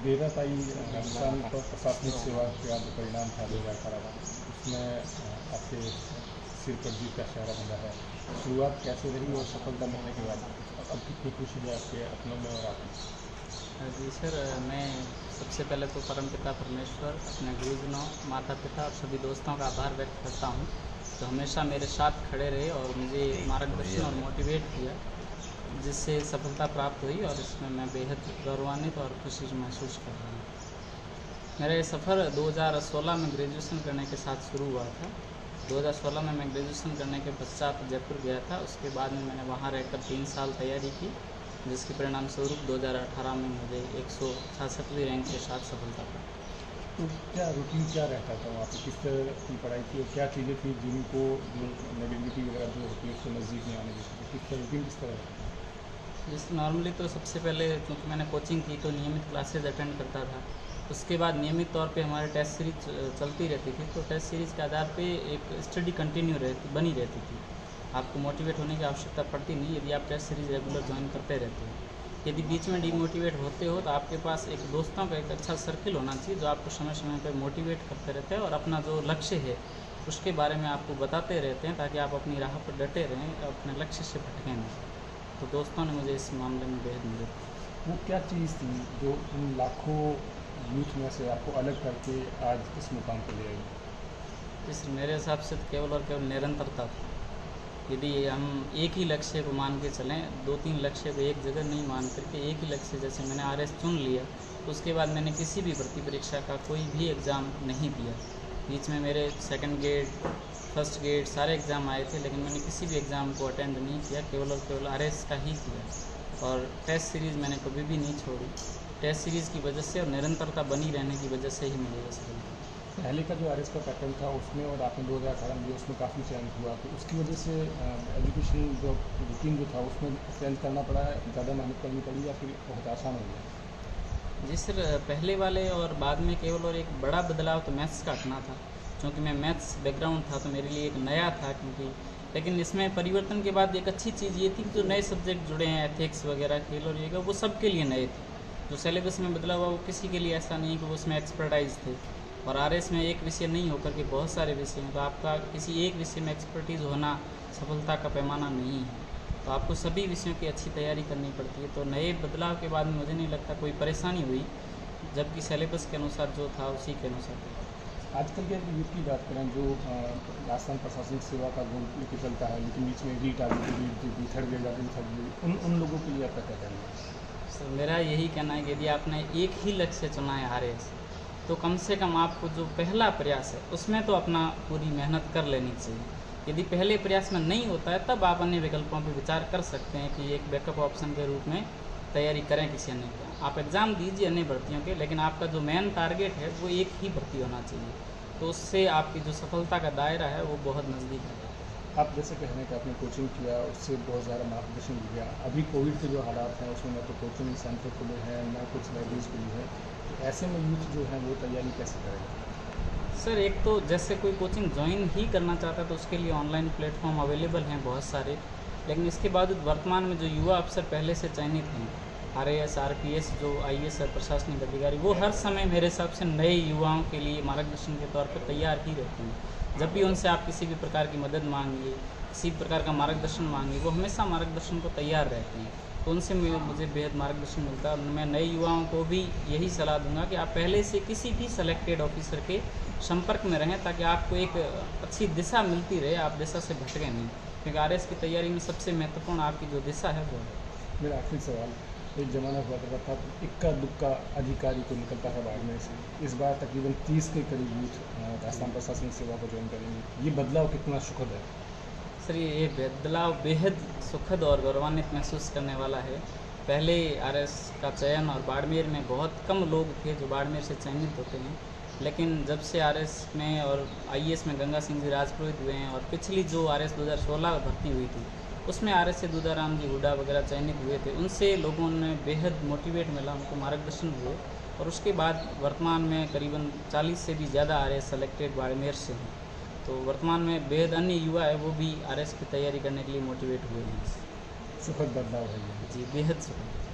देवराताई राजस्थान प्रशासनिक सेवा का जो परिणाम था 2018 का, उसमें आपके सिर पर जीत का शहरा बंधा है। शुरुआत कैसे रही और सफलता मिलने के बाद अब कितनी खुशी है आपके अपनों में और आप? जी सर, मैं सबसे पहले तो परमपिता परमेश्वर, अपने गुरुजनों, माता पिता और सभी दोस्तों का आभार व्यक्त करता हूँ जो हमेशा मेरे साथ खड़े रहे और मुझे मार्गदर्शन और मोटिवेट किया, जिससे सफलता प्राप्त हुई और इसमें मैं बेहद गौरवान्वित और खुशी महसूस कर रहा हूँ। मेरा ये सफ़र 2016 में ग्रेजुएशन करने के साथ शुरू हुआ था। 2016 में मैं ग्रेजुएशन करने के पश्चात जयपुर गया था। उसके बाद में मैंने वहाँ रहकर 3 साल तैयारी की, जिसके परिणाम स्वरूप 2018 में मुझे 166वीं रैंक के साथ सफलता प्राप्त। तो क्या रूटीन क्या रहता था वहाँ पे, किस तरह की पढ़ाई थी और क्या चीज़ें थी जिनको जो नेगेटिविटी वगैरह जो होती है उसको नज़दीक नहीं आने देती, किस तरह रूटीन किस तरह? जैसे नॉर्मली तो सबसे पहले क्योंकि मैंने कोचिंग की तो नियमित क्लासेज अटेंड करता था। उसके बाद नियमित तौर पे हमारे टेस्ट सीरीज चलती रहती थी, तो टेस्ट सीरीज़ के आधार पे एक स्टडी कंटिन्यू बनी रहती थी। आपको मोटिवेट होने की आवश्यकता पड़ती नहीं यदि आप टेस्ट सीरीज़ रेगुलर ज्वाइन करते रहते हो। यदि बीच में डिमोटिवेट होते हो तो आपके पास एक दोस्तों का एक अच्छा सर्किल होना चाहिए जो आपको समय समय पर मोटिवेट करते रहते हैं और अपना जो लक्ष्य है उसके बारे में आपको बताते रहते हैं, ताकि आप अपनी राह पर डटे रहें और अपने लक्ष्य से भटकें नहीं। तो दोस्तों ने मुझे इस मामले में बेहद मदद की। वो क्या चीज़ थी जो उन लाखों यूथ में से आपको अलग करके आज इस मुकाम पर ले आई? इस मेरे हिसाब से तो केवल और केवल निरंतरता थी। यदि हम एक ही लक्ष्य को मान के चलें, 2-3 लक्ष्य को एक जगह नहीं मान करके एक ही लक्ष्य, जैसे मैंने आरएस चुन लिया तो उसके बाद मैंने किसी भी भर्ती परीक्षा का कोई भी एग्ज़ाम नहीं दिया। बीच में मेरे सेकंड गेट, फर्स्ट गेट सारे एग्ज़ाम आए थे, लेकिन मैंने किसी भी एग्ज़ाम को अटेंड नहीं किया, केवल और केवल आरएस का ही किया। और टेस्ट सीरीज़ मैंने कभी भी नहीं छोड़ी। टेस्ट सीरीज़ की वजह से और निरंतरता बनी रहने की वजह से ही मुझे ये सफलता। पहले का जो आरएस का पैटर्न था उसमें और आपने 2018 में उसमें काफ़ी चेंज हुआ, तो उसकी वजह से एजुकेशन जो रूटीन जो था उसमें चेंज करना पड़ा, ज़्यादा मेहनत करनी पड़ी या फिर बहुत आसान हो गया? जी सर, पहले वाले और बाद में केवल और एक बड़ा बदलाव तो मैथ्स का आना था, क्योंकि मैं मैथ्स बैकग्राउंड था तो मेरे लिए एक नया था। क्योंकि लेकिन इसमें परिवर्तन के बाद एक अच्छी चीज़ ये थी कि जो नए सब्जेक्ट जुड़े हैं, एथिक्स वगैरह, खेल और ये वो सबके लिए नए थे। जो सिलेबस में बदलाव हुआ वो किसी के लिए ऐसा नहीं कि वो उसमें एक्सपर्टाइज थे। और आरएस में एक विषय नहीं होकर के बहुत सारे विषय हैं, तो आपका किसी एक विषय में एक्सपर्टीज़ होना सफलता का पैमाना नहीं है। तो आपको सभी विषयों की अच्छी तैयारी करनी पड़ती है। तो नए बदलाव के बाद में मुझे नहीं लगता कोई परेशानी हुई, जबकि सिलेबस के अनुसार जो था उसी के अनुसार। आजकल के यूथ की बात करें जो राजस्थान प्रशासनिक सेवा का गोल लेके चलता है, लेकिन बीच में रीट आ गई, रीट दे दी, थर्ड ग्रेड आ गई, थर्ड ग्रेड, उन लोगों के लिए आपका क्या कहना है? सर, मेरा यही कहना है कि यदि आपने एक ही लक्ष्य चुना है आरएस, तो कम से कम आपको जो पहला प्रयास है उसमें तो अपना पूरी मेहनत कर लेनी चाहिए। यदि पहले प्रयास में नहीं होता है तब आप अन्य विकल्पों पर विचार कर सकते हैं कि एक बैकअप ऑप्शन के रूप में तैयारी करें किसी अन्य का। आप एग्ज़ाम दीजिए अन्य भर्तियों के, लेकिन आपका जो मेन टारगेट है वो एक ही भर्ती होना चाहिए, तो उससे आपकी जो सफलता का दायरा है वो बहुत नज़दीक है। आप जैसे कहने का आपने कोचिंग किया, उससे बहुत ज़्यादा मार्गदर्शन लिया। अभी कोविड के जो हालात हैं उसमें न तो कोचिंग सेंटर खुले हैं, न कुछ लाइब्रेरीज खुली है, तो ऐसे में यूथ जो है वो तैयारी कैसे करेगा? सर, एक तो जैसे कोई कोचिंग ज्वाइन ही करना चाहता है तो उसके लिए ऑनलाइन प्लेटफॉर्म अवेलेबल हैं बहुत सारे, लेकिन इसके बावजूद वर्तमान में जो युवा अफसर पहले से चयनित हैं, आरएएस, आरपीएस, जो आईएएस है प्रशासनिक अधिकारी, वो हर समय मेरे हिसाब से नए युवाओं के लिए मार्गदर्शन के तौर पर तैयार ही रहते हैं। जब भी उनसे आप किसी भी प्रकार की मदद मांगिए, किसी भी प्रकार का मार्गदर्शन मांगिए, वो हमेशा मार्गदर्शन को तैयार रहते हैं। तो उनसे मुझे बेहद मार्गदर्शन मिलता है। और मैं नए युवाओं को भी यही सलाह दूंगा कि आप पहले से किसी भी सेलेक्टेड ऑफिसर के संपर्क में रहें, ताकि आपको एक अच्छी दिशा मिलती रहे, आप दिशा से भटकें नहीं। क्योंकि आरएस की तैयारी में सबसे महत्वपूर्ण आपकी जो दिशा है वो है। मेरा आखिरी सवाल, एक ज़माना हुआ करता था इक्का दुक्का अधिकारी को निकलता था बाढ़ में से, इस बार तकरीबन 30 के करीब यूथ राजस्थान प्रशासनिक सेवा को ज्वाइन करेंगे, ये बदलाव कितना सुखद है? सर, ये बदलाव बेहद सुखद और गौरवान्वित महसूस करने वाला है। पहले आरएस का चयन और बाड़मेर में बहुत कम लोग थे जो बाड़मेर से चयनित होते हैं, लेकिन जब से आरएस में और आईएएस में गंगा सिंह जी राजपुरोहित हुए हैं, और पिछली जो आरएस 2016 भर्ती हुई थी उसमें आरएस से दूधाराम जी हुड्डा वगैरह चयनित हुए थे, उनसे लोगों ने बेहद मोटिवेट मिला, उनको मार्गदर्शन हुए। और उसके बाद वर्तमान में करीबन 40 से भी ज़्यादा आरएस सेलेक्टेड बाड़मेर से हैं। तो वर्तमान में बेहद अन्य युवा है वो भी आरएस की तैयारी करने के लिए मोटिवेट हुए हैं। सुखद बदलाव है ये। जी, बेहद सुखद।